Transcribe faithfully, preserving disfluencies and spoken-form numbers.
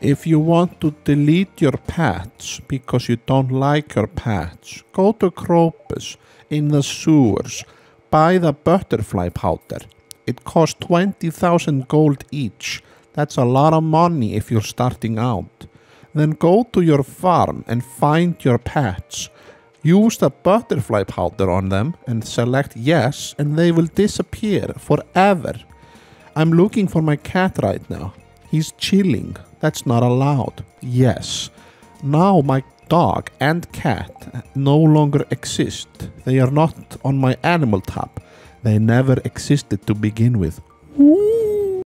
If you want to delete your pets because you don't like your pets, go to Crocus in the sewers, buy the butterfly powder. It costs twenty thousand gold each. That's a lot of money if you're starting out. Then go to your farm and find your pets. Use the butterfly powder on them and select yes, and they will disappear forever. I'm looking for my cat right now. He's chilling. That's not allowed. Yes. Now my dog and cat no longer exist. They are not on my animal tab. They never existed to begin with. Ooh.